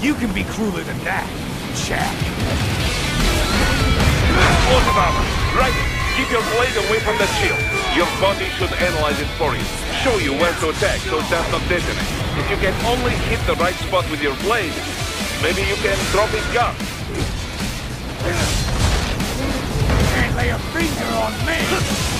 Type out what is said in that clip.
You can be crueler than that, Jack. Explosive armor. Right. Keep your blade away from that shield. Your body should analyze it for you. Show you where to attack so it does not detonate. If you can only hit the right spot with your blade, maybe you can drop his gun. Can't lay a finger on me!